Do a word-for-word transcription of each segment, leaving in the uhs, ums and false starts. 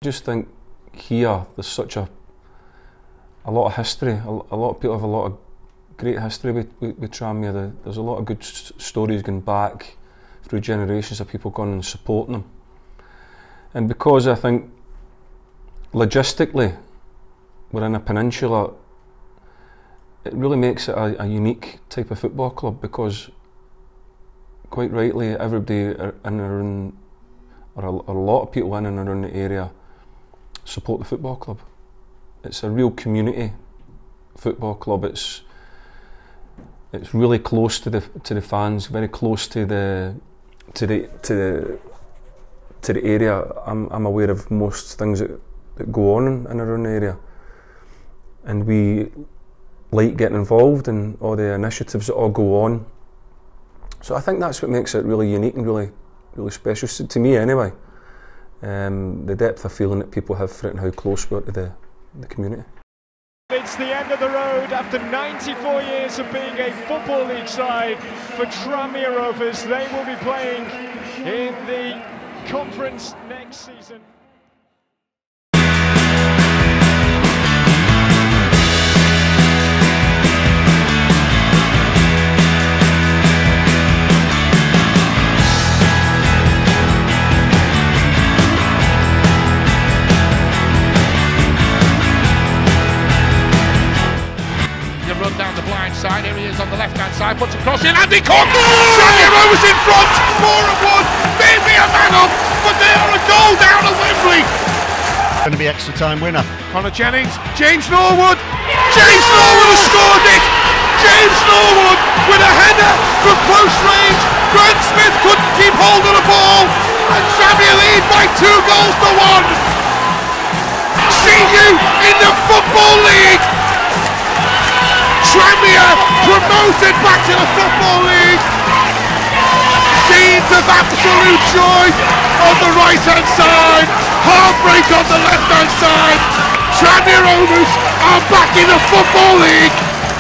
just think here there's such a a lot of history. A, a lot of people have a lot of great history with, with, with Tranmere. The, there's a lot of good s stories going back through generations of people going and supporting them. And because I think logistically we're in a peninsula, it really makes it a, a unique type of football club, because quite rightly everybody in and around, or a, or a lot of people in and around the area support the football club. It's a real community football club. It's it's really close to the to the fans, very close to the to the to the to the area. I'm I'm aware of most things that, that go on in and around the area, and we like getting involved in all the initiatives that all go on. So I think that's what makes it really unique and really really special, so to me anyway. Um, the depth of feeling that people have for it and how close we are to the, the community. It's the end of the road after ninety-four years of being a Football League side for Tranmere Rovers. They will be playing in the conference next season. Down the blind side, here he is on the left hand side, puts a cross in, Andy Cook! Tranmere Rovers in front, four and one, maybe a man up, but they are a goal down at Wembley. Going to be extra time winner. Connor Jennings, James Norwood, James Norwood has scored it! James Norwood with a header from close range. Grant Smith couldn't keep hold of the ball, and Tranmere lead by two goals to one. See you in the Football League. Tranmere promoted back to the Football League. Scenes of absolute joy on the right hand side, heartbreak on the left hand side. Tranmere Rovers are back in the Football League.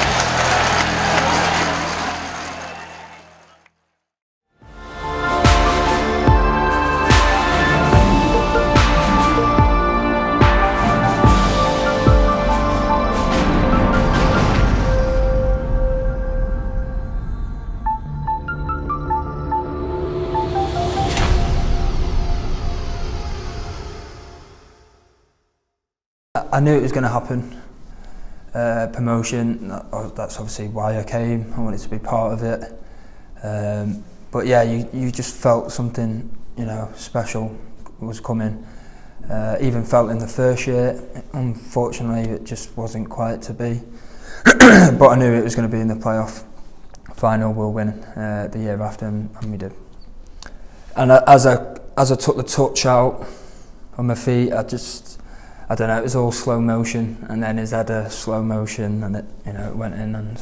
I knew it was going to happen. Uh, promotion, that, that's obviously why I came. I wanted to be part of it. Um, but yeah, you, you just felt something, you know, special was coming. Uh, even felt in the first year. Unfortunately, it just wasn't quite to be. But I knew it was going to be in the playoff final. We'll win uh, the year after, and, and we did. And I, as I as I took the touch out on my feet, I just. I don't know, it was all slow motion, and then his header slow motion, and it, you know, it went in, and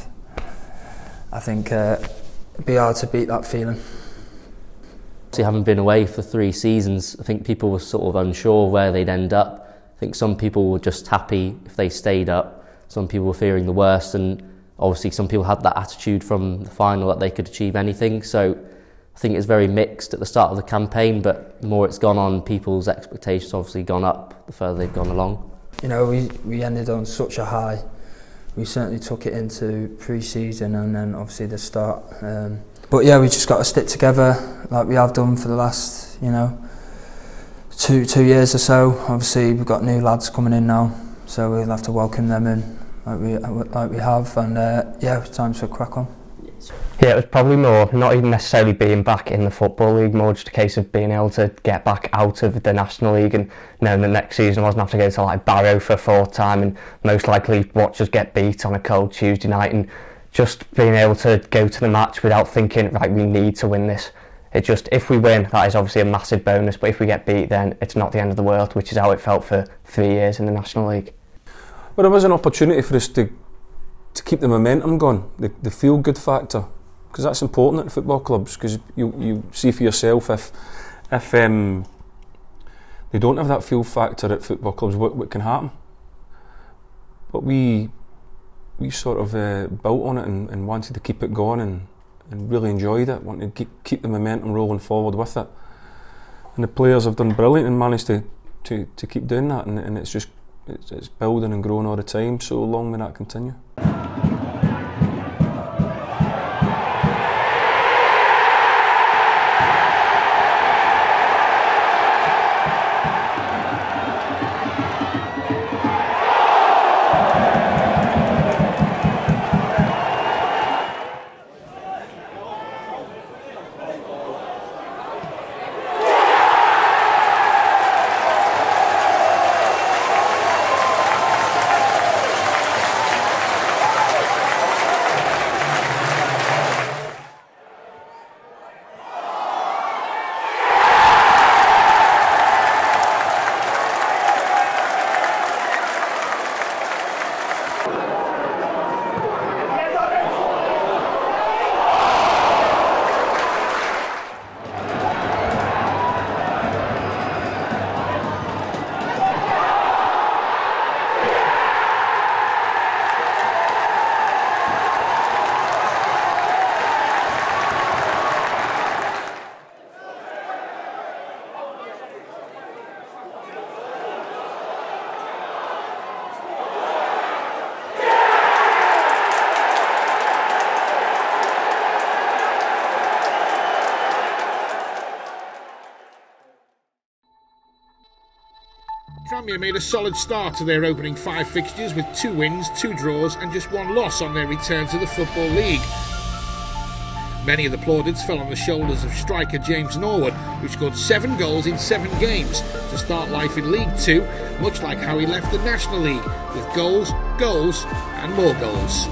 I think uh, it'd be hard to beat that feeling. Having been away for three seasons, I think people were sort of unsure where they'd end up. I think some people were just happy if they stayed up. Some people were fearing the worst, and obviously some people had that attitude from the final that they could achieve anything. So I think it's very mixed at the start of the campaign, but the more it's gone on, people's expectations obviously gone up the further they've gone along. You know, we, we ended on such a high. We certainly took it into pre-season and then obviously the start. Um, but yeah, we just got to stick together like we have done for the last, you know, two two years or so. Obviously, we've got new lads coming in now, so we'll have to welcome them in like we like we have. And uh, yeah, it's time to crack on. Yeah, it was probably more, not even necessarily being back in the Football League, more just a case of being able to get back out of the National League and knowing that next season I wasn't having to go to like Barrow for a fourth time and most likely watch us get beat on a cold Tuesday night, and just being able to go to the match without thinking, right, we need to win this. It just, if we win, that is obviously a massive bonus, but if we get beat, then it's not the end of the world, which is how it felt for three years in the National League. Well, it was an opportunity for us to to keep the momentum going, the, the feel-good factor, because that's important at football clubs, because you, you see for yourself if if um, they don't have that feel factor at football clubs, what, what can happen. But we we sort of uh, built on it and, and wanted to keep it going and, and really enjoyed it, wanted to keep, keep the momentum rolling forward with it. And the players have done brilliant and managed to to, to keep doing that, and, and it's just it's, it's building and growing all the time, so long may that continue. Tranmere made a solid start to their opening five fixtures with two wins, two draws and just one loss on their return to the Football League. Many of the plaudits fell on the shoulders of striker James Norwood, who scored seven goals in seven games to start life in League Two, much like how he left the National League, with goals, goals and more goals.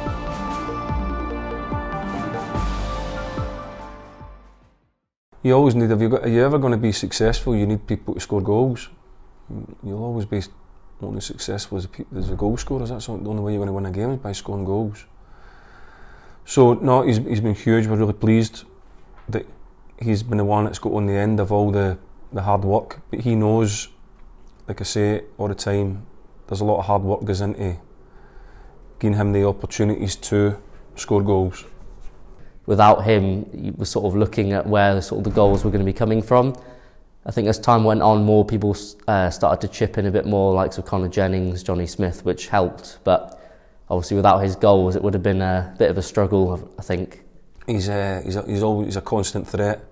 You always need, if you're, if you're ever going to be successful, you need people to score goals. You'll always be only successful as a, as a goal scorer. That's the only way you're going to win a game, is by scoring goals. So no, he's, he's been huge. We're really pleased that he's been the one that's got on the end of all the, the hard work. But he knows, like I say all the time, there's a lot of hard work goes into giving him the opportunities to score goals. Without him, you were sort of looking at where the, sort of the goals were going to be coming from. I think as time went on, more people uh, started to chip in a bit more, like so Connor Jennings, Johnny Smith, which helped. But obviously, without his goals, it would have been a bit of a struggle, I think. He's uh, he's a, he's always he's a constant threat,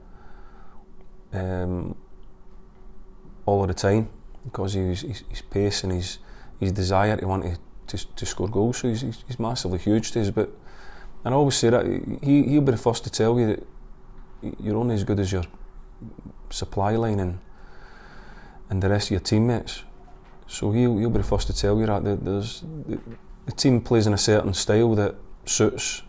um, all of the time, because he's his, his pace and his his desire to want to to, to score goals. So he's, he's he's massively huge to us. But and I always say that he he'll be the first to tell you that you're only as good as your supply line and and the rest of your teammates. So he'll he'll be the first to tell you that there's the, the team plays in a certain style that suits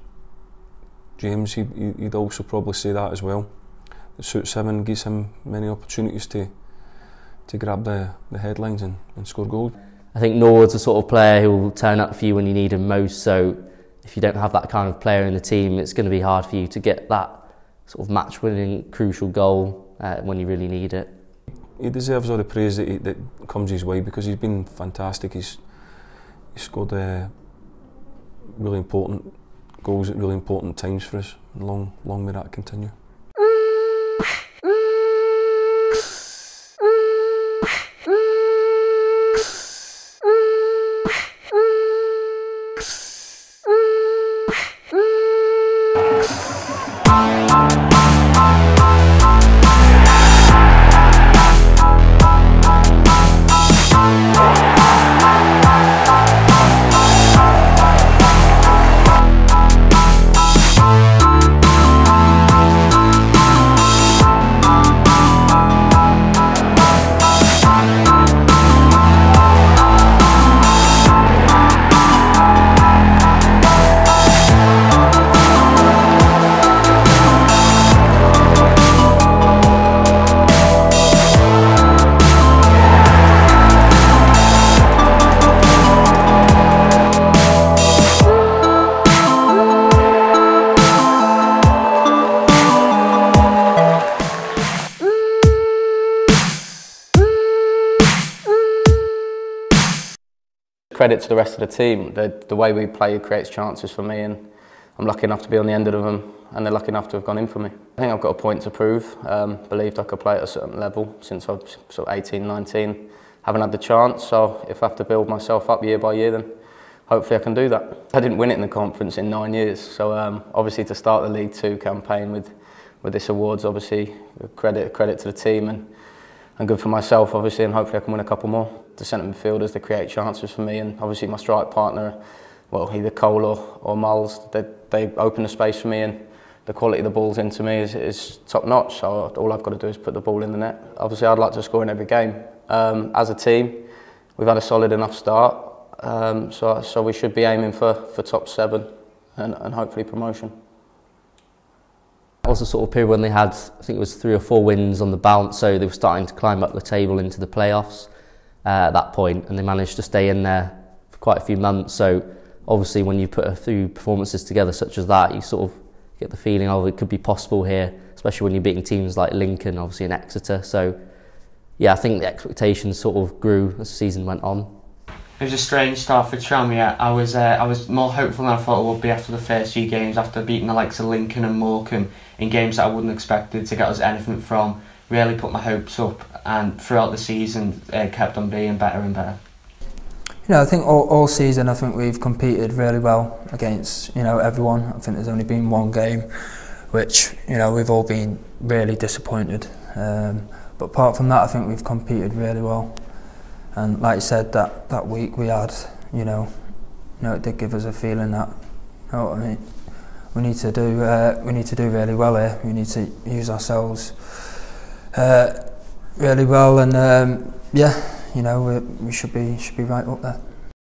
James. He he'd also probably say that as well. It suits him and gives him many opportunities to to grab the the headlines and, and score goals. I think Norwood's the sort of player who will turn up for you when you need him most. So if you don't have that kind of player in the team, it's going to be hard for you to get that sort of match-winning, crucial goal uh, when you really need it. He deserves all the praise that, he, that comes his way, because he's been fantastic. He's, he's scored uh, really important goals at really important times for us. Long, long may that continue. Credit to the rest of the team. The, the way we play creates chances for me, and I'm lucky enough to be on the end of them, and they're lucky enough to have gone in for me. I think I've got a point to prove. Um, believed I could play at a certain level since I was sort of eighteen, nineteen. Haven't had the chance, so if I have to build myself up year by year, then hopefully I can do that. I didn't win it in the conference in nine years, so um, obviously to start the League Two campaign with with this award's obviously credit credit to the team and and good for myself, obviously, and hopefully I can win a couple more. The centre midfielders, they create chances for me, and obviously my strike partner, well, either Cole or, or Mull's, they, they open the space for me, and the quality of the balls into me is, is top notch, so all I've got to do is put the ball in the net. Obviously I'd like to score in every game. Um, as a team, we've had a solid enough start, um, so, so we should be aiming for, for top seven and, and hopefully promotion. That was a sort of period when they had, I think it was three or four wins on the bounce, so they were starting to climb up the table into the playoffs uh, at that point, and they managed to stay in there for quite a few months. So obviously when you put a few performances together such as that, you sort of get the feeling, oh, it could be possible here, especially when you're beating teams like Lincoln, obviously, and Exeter. So yeah, I think the expectations sort of grew as the season went on. It was a strange start for Tranmere. I was uh, I was more hopeful than I thought it would be after the first few games, after beating the likes of Lincoln and Morecambe in games that I wouldn't expect to get us anything from. Really put my hopes up, and throughout the season uh, kept on being better and better. You know, I think all, all season I think we've competed really well against, you know, everyone. I think there's only been one game which, you know, we've all been really disappointed. Um, but apart from that, I think we've competed really well. And like you said, that, that week we had, you know, you know, it did give us a feeling that, you know what I mean, we need to do, uh, we need to do really well here. We need to use ourselves uh, really well, and um, yeah, you know, we, we should be should be right up there.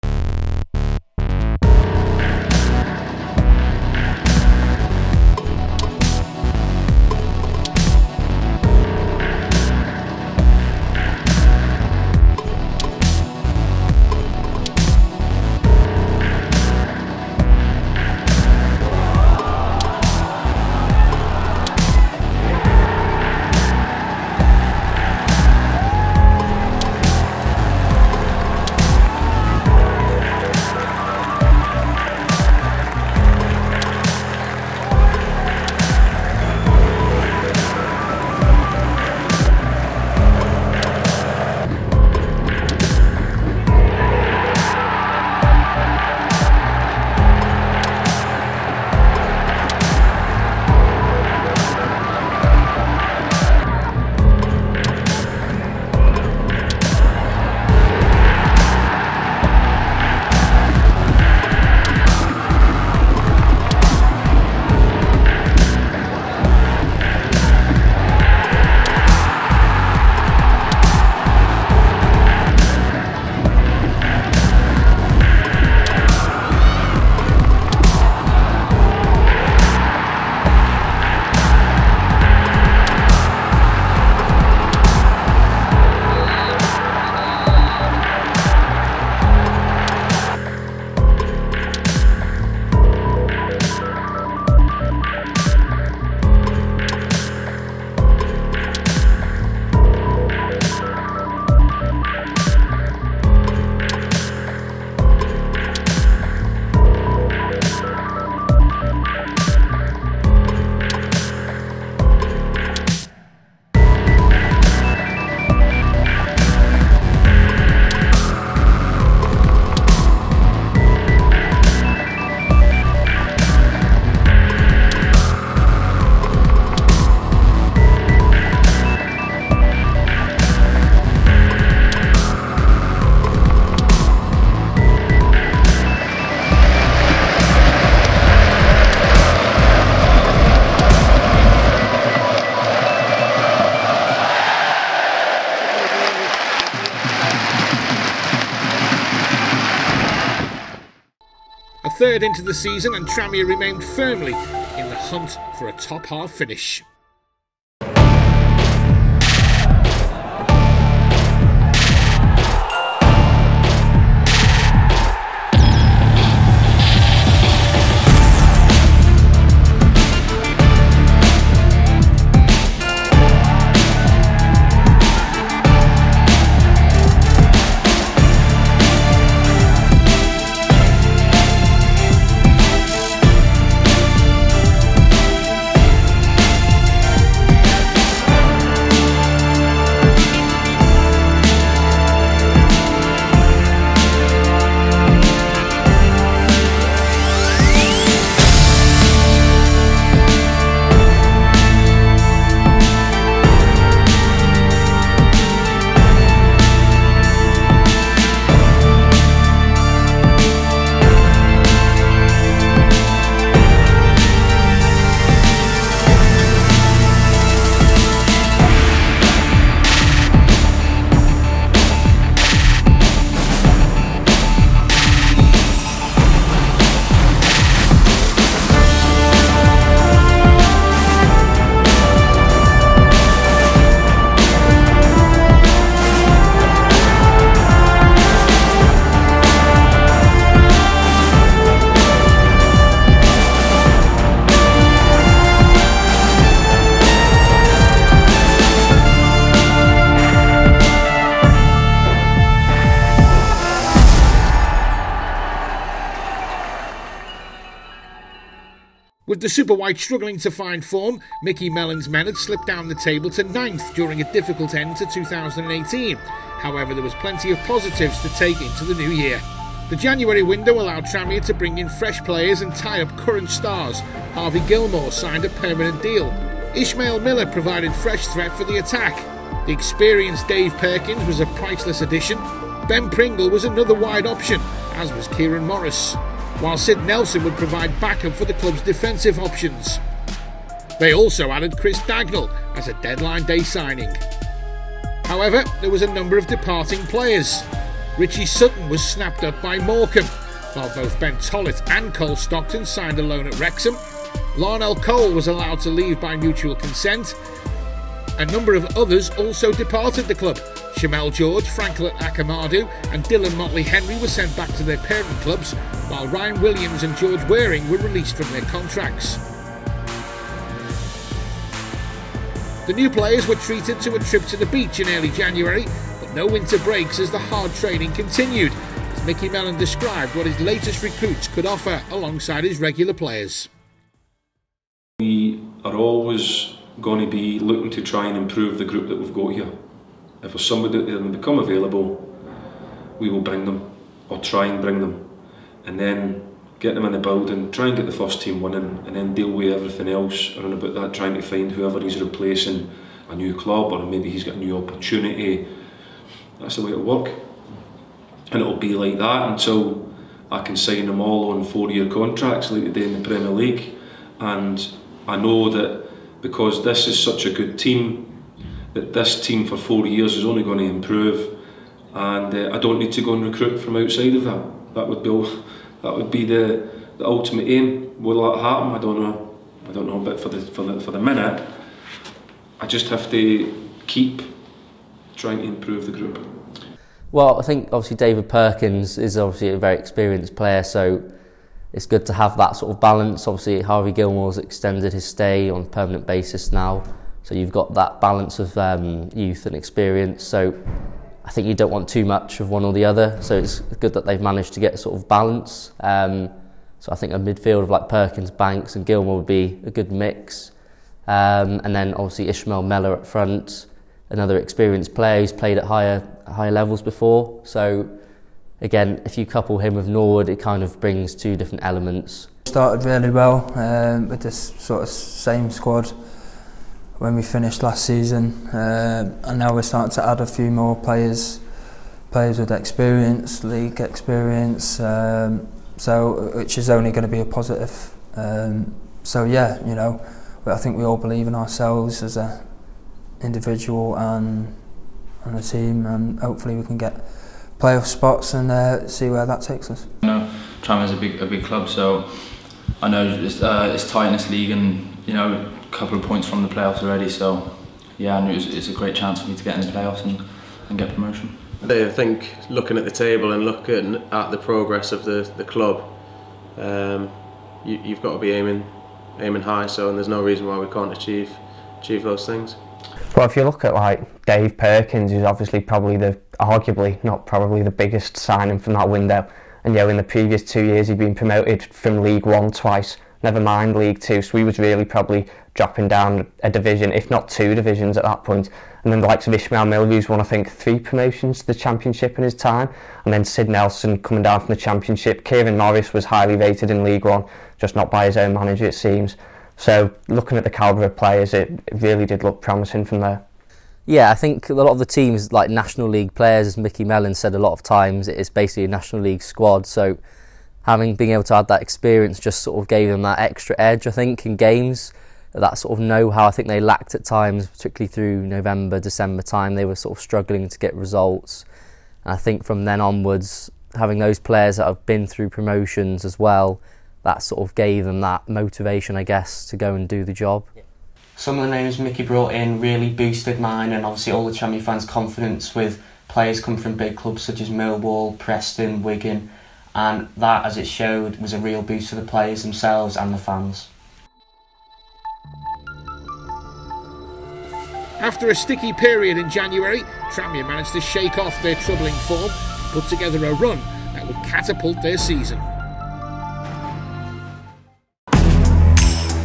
A third into the season and Tranmere remained firmly in the hunt for a top half finish. With the Super Whites struggling to find form, Micky Mellon's men had slipped down the table to ninth during a difficult end to two thousand eighteen. However, there was plenty of positives to take into the new year. The January window allowed Tranmere to bring in fresh players and tie up current stars. Harvey Gilmore signed a permanent deal. Ishmael Miller provided fresh threat for the attack. The experienced Dave Perkins was a priceless addition. Ben Pringle was another wide option, as was Kieran Morris, while Sid Nelson would provide backup for the club's defensive options. They also added Chris Dagnall as a deadline day signing. However, there was a number of departing players. Richie Sutton was snapped up by Morecambe, while both Ben Tollett and Cole Stockton signed a loan at Wrexham. Larnell Cole was allowed to leave by mutual consent. A number of others also departed the club. Shamel George, Franklin Akamadu and Dylan Motley Henry were sent back to their parent clubs, while Ryan Williams and George Waring were released from their contracts. The new players were treated to a trip to the beach in early January, but no winter breaks as the hard training continued, as Micky Mellon described what his latest recruits could offer alongside his regular players. We are always going to be looking to try and improve the group that we've got here. If there's somebody that can become available, we will bring them, or try and bring them, and then get them in the building, try and get the first team winning, and then deal with everything else around about that, trying to find whoever he's replacing a new club, or maybe he's got a new opportunity. That's the way it'll work, and it'll be like that until I can sign them all on four-year contracts like they do in the Premier League. And I know that because this is such a good team, that this team for four years is only going to improve, and uh, I don't need to go and recruit from outside of that. That would be all, that would be the, the ultimate aim. Will that happen? I don't know. I don't know. But for the for the for the minute, I just have to keep trying to improve the group. Well, I think obviously David Perkins is obviously a very experienced player, so it's good to have that sort of balance. Obviously, Harvey Gilmore's extended his stay on a permanent basis now. So you've got that balance of um, youth and experience. So I think you don't want too much of one or the other. So it's good that they've managed to get a sort of balance. Um, so I think a midfield of like Perkins, Banks and Gilmore would be a good mix. Um, and then obviously Ishmael Mellon up front, another experienced player who's played at higher higher levels before. So again, if you couple him with Norwood, it kind of brings two different elements. Started really well um, with this sort of same squad when we finished last season, uh, and now we're starting to add a few more players, players with experience, league experience, um, so which is only going to be a positive. Um, so yeah, you know, I think we all believe in ourselves as a individual and and a team, and hopefully we can get playoff spots and uh, see where that takes us. I know Tranmere is a big a big club, so I know it's, uh, it's tight in this league, and you know, couple of points from the playoffs already, so yeah, I knew it was, it's a great chance for me to get in the playoffs and, and get promotion. I think looking at the table and looking at the progress of the, the club, um, you, you've got to be aiming aiming high, so and there's no reason why we can't achieve achieve those things. Well, if you look at like Dave Perkins, who's obviously probably the, arguably not probably the biggest signing from that window, and you know, in the previous two years he'd been promoted from League One twice, never mind League Two, so he was really probably dropping down a division, if not two divisions at that point. And then the likes of Ishmael Miller, who's won I think three promotions to the Championship in his time, and then Sid Nelson coming down from the Championship. Kieran Morris was highly rated in League One, just not by his own manager it seems. So looking at the calibre of players, it, it really did look promising from there. Yeah, I think a lot of the teams, like National League players, as Micky Mellon said a lot of times, it is basically a National League squad, so having been able to add that experience just sort of gave them that extra edge, I think, in games. That sort of know-how I think they lacked at times, particularly through November, December time. They were sort of struggling to get results. And I think from then onwards, having those players that have been through promotions as well, that sort of gave them that motivation, I guess, to go and do the job. Some of the names Micky brought in really boosted mine and obviously all the Tranmere fans' confidence with players coming from big clubs such as Millwall, Preston, Wigan. And that, as it showed, was a real boost to the players themselves and the fans. After a sticky period in January, Tranmere managed to shake off their troubling form and put together a run that would catapult their season.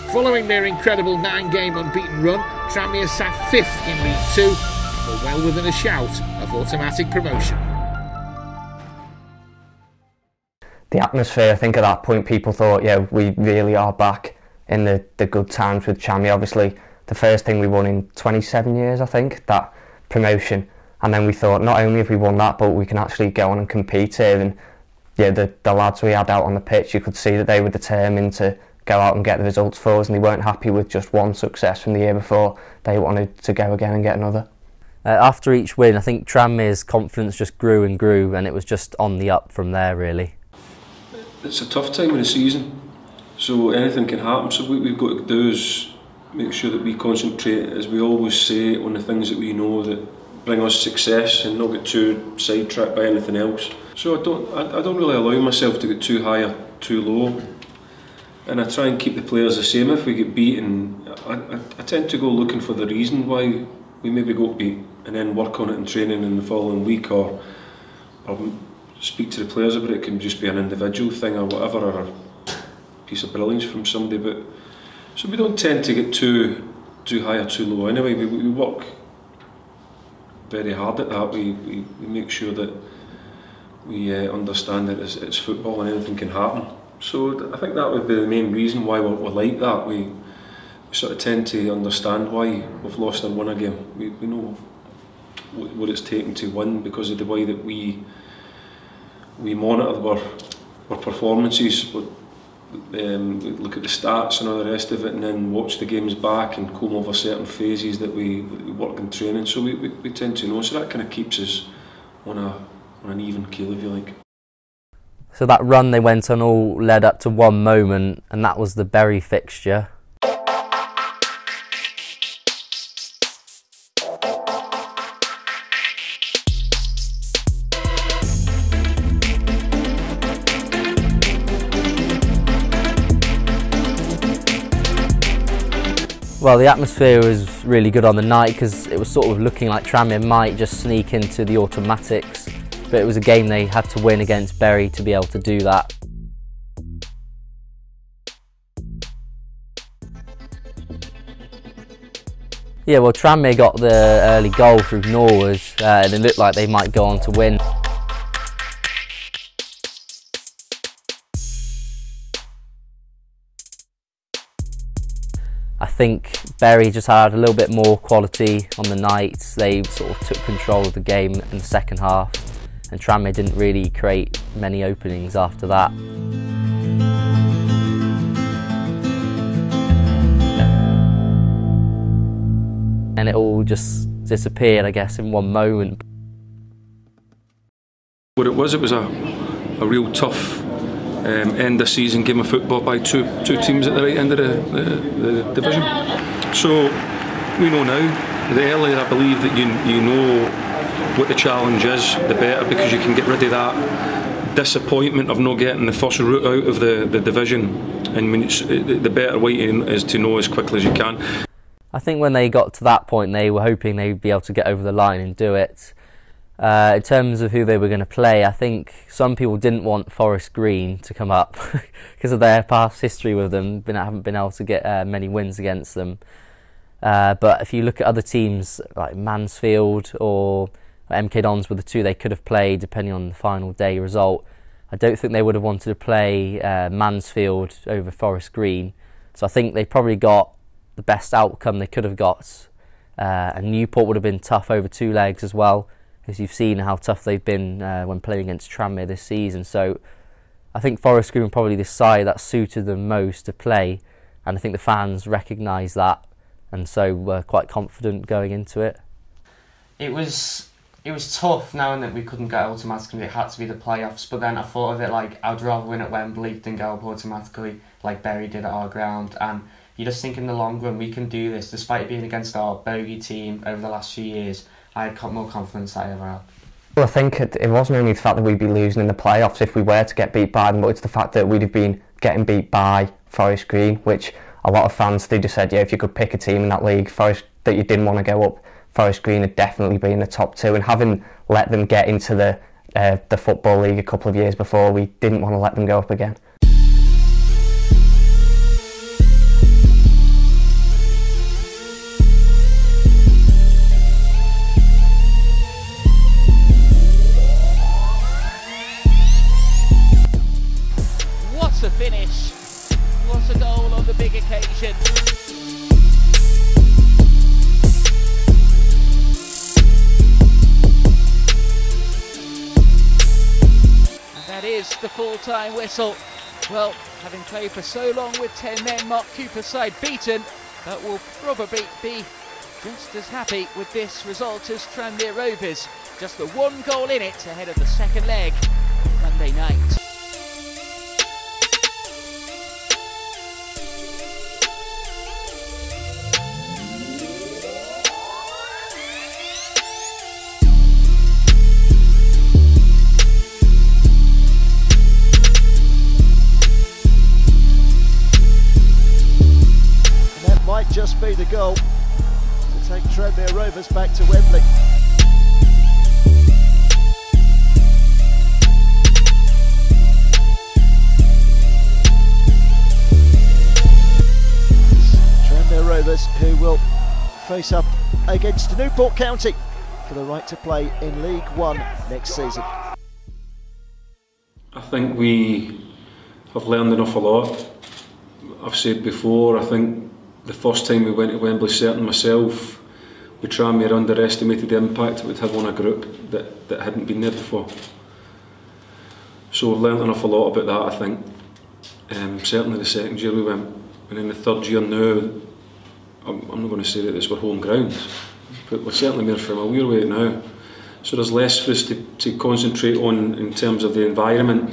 Following their incredible nine-game unbeaten run, Tranmere sat fifth in League Two and were well within a shout of automatic promotion. The atmosphere, I think at that point people thought, yeah, we really are back in the, the good times with Tranmere. Obviously, the first thing we won in twenty-seven years, I think, that promotion. And then we thought, not only have we won that, but we can actually go on and compete here. And yeah, the, the lads we had out on the pitch, you could see that they were determined to go out and get the results for us, and they weren't happy with just one success from the year before. They wanted to go again and get another. Uh, after each win, I think Tranmere's confidence just grew and grew, and it was just on the up from there, really. It's a tough time of the season, so anything can happen. So what we've got to do is make sure that we concentrate, as we always say, on the things that we know that bring us success, and not get too sidetracked by anything else. So I don't, I, I don't really allow myself to get too high or too low. And I try and keep the players the same. If we get beaten, I, I, I tend to go looking for the reason why we maybe got beat, and then work on it in training in the following week, or, or speak to the players about it. It can just be an individual thing or whatever, or a piece of brilliance from somebody. But so we don't tend to get too too high or too low. Anyway, we, we work very hard at that. We, we, we make sure that we uh, understand that it's, it's football and anything can happen. So I think that would be the main reason why we're, we're like that. We, we sort of tend to understand why we've lost and won a game. We, we know what, what it's taken to win because of the way that we we monitor our, our performances. But, um, we look at the stats and all the rest of it, and then watch the games back and comb over certain phases that we, we work in training. So we, we, we tend to know. So that kind of keeps us on a on an even keel, if you like. So that run they went on all led up to one moment, and that was the Bury fixture. Well, the atmosphere was really good on the night because it was sort of looking like Tranmere might just sneak into the automatics. But it was a game they had to win against Bury to be able to do that. Yeah, well, Tranmere got the early goal through Norwood, uh, and it looked like they might go on to win. I think Bury just had a little bit more quality on the night. They sort of took control of the game in the second half, and Tranmere didn't really create many openings after that. And it all just disappeared, I guess, in one moment. What it was, it was a, a real tough um, end of season game of football by two two teams at the right end of the, the, the division. So we know now, the earlier I believe that you, you know what the challenge is, the better, because you can get rid of that disappointment of not getting the first route out of the, the division, and when it's, the better way is to know as quickly as you can. I think when they got to that point, they were hoping they'd be able to get over the line and do it. Uh, in terms of who they were going to play, I think some people didn't want Forest Green to come up because of their past history with them. Been, haven't been able to get uh, many wins against them. Uh, but if you look at other teams like Mansfield or M K Dons were the two they could have played depending on the final day result. I don't think they would have wanted to play uh, Mansfield over Forest Green. So I think they probably got the best outcome they could have got. Uh, and Newport would have been tough over two legs as well, as you've seen how tough they've been uh, when playing against Tranmere this season. So I think Forest Green were probably the side that suited them most to play, and I think the fans recognise that, and so were quite confident going into it. It was it was tough knowing that we couldn't get automatically, it had to be the playoffs, but then I thought of it like I'd rather win at Wembley than go up automatically like Bury did at our ground. And you just think in the long run we can do this, despite being against our bogey team over the last few years. I had more confidence than I ever had. Well, I think it, it wasn't only the fact that we'd be losing in the playoffs if we were to get beat by them, but it's the fact that we'd have been getting beat by Forest Green, which a lot of fans, they just said, yeah, if you could pick a team in that league, Forest, that you didn't want to go up, Forest Green would definitely be in the top two. And having let them get into the uh, the Football League a couple of years before, we didn't want to let them go up again. big occasion. And that is the full-time whistle. Well, having played for so long with ten men, Mark Cooper's side beaten, but will probably be just as happy with this result as Tranmere Rovers. Just the one goal in it ahead of the second leg on Monday night. And that might just be the goal to take Tranmere Rovers back to Wembley. Tranmere Rovers, who will face up against Newport County for the right to play in League One next season. I think we have learned an awful lot. I've said before, I think the first time we went to Wembley, certain myself, we Tranmere underestimated the impact it would have on a group that, that hadn't been there before. So we've learned an awful lot about that, I think. Um, certainly the second year we went, and in the third year now, I'm, I'm not going to say that this were home ground, but we're certainly more familiar with it now. So there's less for us to, to concentrate on in terms of the environment,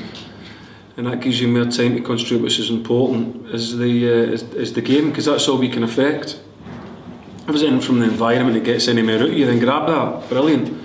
and that gives you more time to concentrate which is important is the, uh, is, is the game, because that's all we can affect. If there's anything from the environment that gets any more out of you, then grab that, brilliant.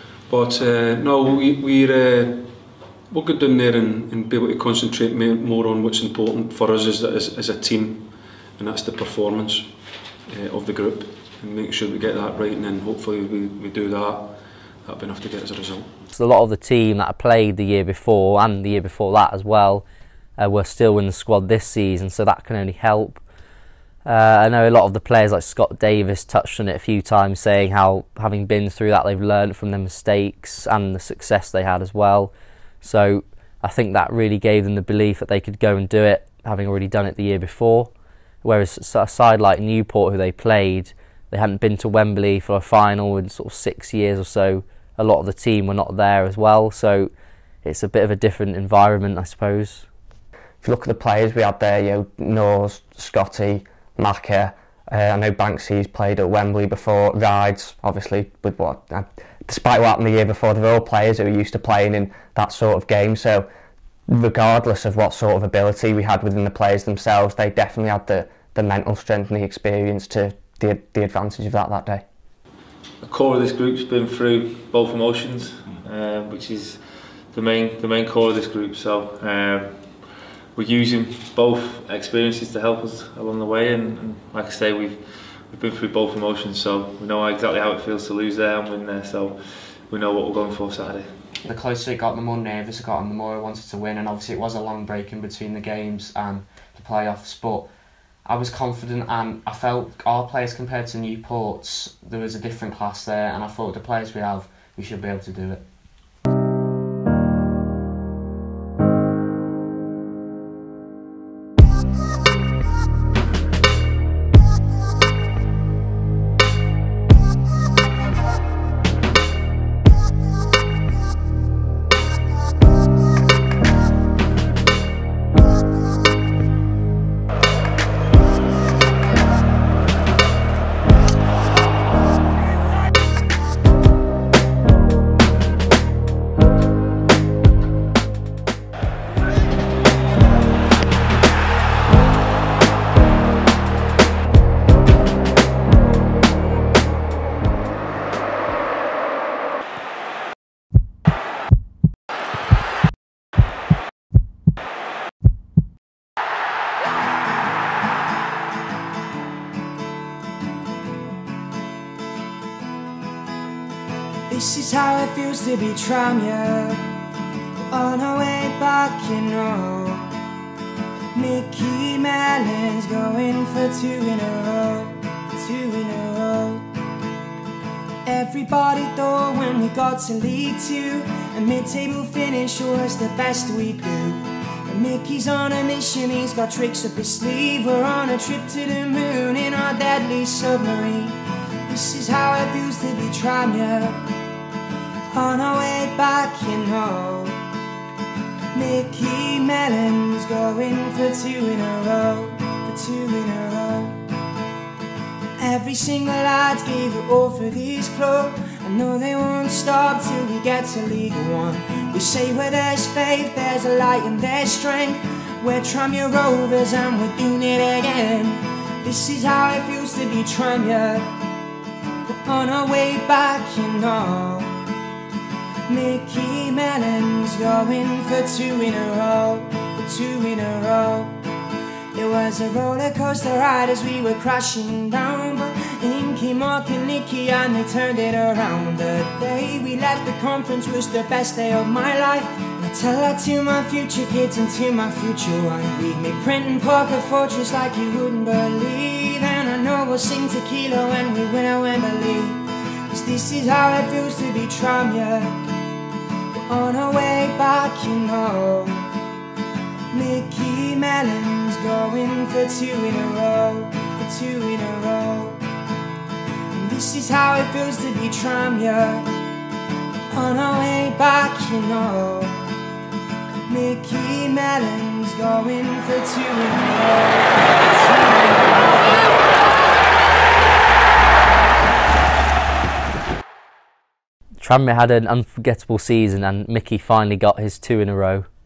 But uh, no, we, we're, uh, we'll go down there and, and be able to concentrate more on what's important for us as, as, as a team, and that's the performance uh, of the group, and make sure we get that right, and then hopefully we, we do that. That'll be enough to get us a result. So a lot of the team that I played the year before and the year before that as well uh, were still in the squad this season, so that can only help. Uh, I know a lot of the players like Scott Davis touched on it a few times, saying how having been through that they've learned from their mistakes and the success they had as well. So I think that really gave them the belief that they could go and do it, having already done it the year before. Whereas a side like Newport, who they played, they hadn't been to Wembley for a final in sort of six years or so. A lot of the team were not there as well, so it's a bit of a different environment, I suppose. If you look at the players we had there, you know, Knowles, Scotty, Macca, uh, I know Banksy's played at Wembley before, Rides, obviously, with what, uh, despite what happened the year before, they're all players who are used to playing in that sort of game, so regardless of what sort of ability we had within the players themselves, they definitely had the, the mental strength and the experience to the, the advantage of that that day. The core of this group's been through both emotions, uh, which is the main the main core of this group. So um, we're using both experiences to help us along the way, and, and like I say, we've we've been through both emotions, so we know exactly how it feels to lose there and win there. So we know what we're going for Saturday. The closer it got, the more nervous it got, and the more I wanted to win. And obviously, it was a long break in between the games and the playoffs, but I was confident, and I felt our players compared to Newport's, there was a different class there, and I thought the players we have, we should be able to do it. This is how it feels to be Tranmere, on our way back in row. Micky Mellon's going for two in a row, two in a row. Everybody thought when we got to League Two, a mid-table finish was the best we do. Mickey's on a mission, he's got tricks up his sleeve. We're on a trip to the moon in our deadly submarine. This is how it feels to be Tranmere. On our way back, you know. Micky Mellon's going for two in a row, for two in a row. Every single lad gave it all for this club. I know they won't stop till we get to League One. We say where there's faith, there's a light and there's strength. We're Tranmere Rovers and we're doing it again. This is how it feels to be Tranmere. We're on our way back, you know. Micky Mellon's going for two in a row, for two in a row. It was a roller coaster ride as we were crashing down, but in came Mark and Nicky and they turned it around. The day we left the conference was the best day of my life, and I tell that to my future kids and to my future wife. We'd make Prenton Park a fortress like you wouldn't believe, and I know we'll sing tequila when we win at Wembley. 'Cause this is how it feels to be Tranmere. We're on our way back, you know. Micky Mellon's going for two in a row, for two in a row. And this is how it feels to be Tranmere. On our way back, you know. Micky Mellon's going for two in a row, for two in a row. Tranmere had an unforgettable season and Micky finally got his two in a row.